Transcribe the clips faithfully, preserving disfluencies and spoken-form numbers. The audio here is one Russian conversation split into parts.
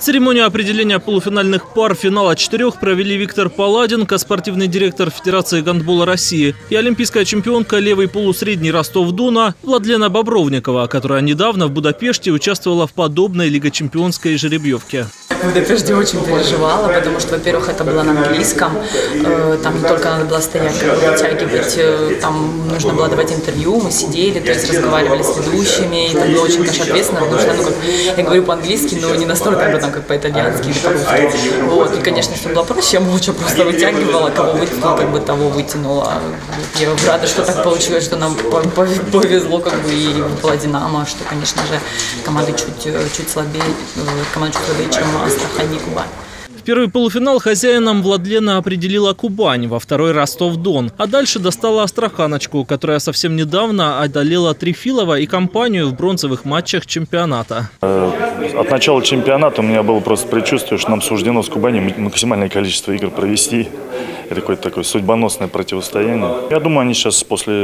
Церемонию определения полуфинальных пар финала четырех провели Виктор Паладенко, спортивный директор Федерации гандбола России, и олимпийская чемпионка левый полусредний Ростов-Дона Владлена Бобровникова, которая недавно в Будапеште участвовала в подобной лигочемпионской жеребьевке. В Будапеште очень переживала, потому что, во-первых, это было на английском, там не только надо было стоять, как бы вытягивать, там нужно было давать интервью, мы сидели, то есть разговаривали с ведущими, и это было очень, конечно, ответственно, потому что, ну, как, я говорю по-английски, но не настолько, как бы, там, как по-итальянски или по-русски. Вот, и, конечно, все было проще, я молча просто вытягивала, кого вытянула, как бы того вытянула. Я рада, что так получилось, что нам повезло, как бы, и выпала «Динамо», что, конечно же, команды чуть, чуть слабее, команда чуть слабее, чем Астрахань и Кубань. В первый полуфинал хозяином Владлена определила Кубань, во второй Ростов-Дон. А дальше достала Астраханочку, которая совсем недавно одолела Трефилова и компанию в бронзовых матчах чемпионата. От начала чемпионата у меня было просто предчувствие, что нам суждено с Кубанью максимальное количество игр провести. Это какое-то такое судьбоносное противостояние. Я думаю, они сейчас после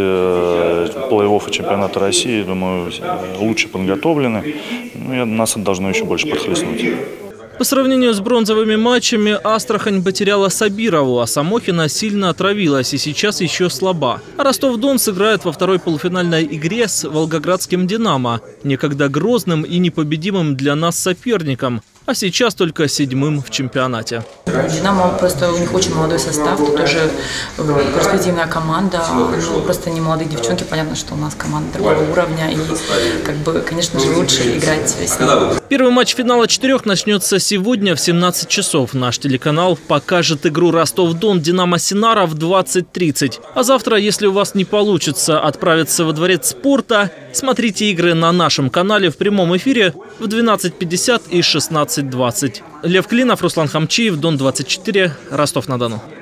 плей-оффа чемпионата России, думаю, лучше подготовлены. Ну, нас это должно еще больше подхлестнуть. По сравнению с бронзовыми матчами Астрахань потеряла Сабирову, а Самохина сильно отравилась и сейчас еще слаба. А Ростов-Дон сыграет во второй полуфинальной игре с волгоградским «Динамо», некогда грозным и непобедимым для нас соперником, а сейчас только седьмым в чемпионате. «Динамо» просто, у них очень молодой состав, тут тоже перспективная команда, ну, просто не молодые девчонки, понятно, что у нас команда другого уровня, и, как бы, конечно же, лучше играть с ними. Первый матч финала четырех начнется сегодня в семнадцать часов. Наш телеканал покажет игру Ростов-Дон «Динамо-Синара» в двадцать тридцать. А завтра, если у вас не получится отправиться во дворец спорта, смотрите игры на нашем канале в прямом эфире в двенадцать пятьдесят и шестнадцать двадцать. Лев Клинов, Руслан Хамчиев, Дон двадцать четыре, Ростов-на-Дону.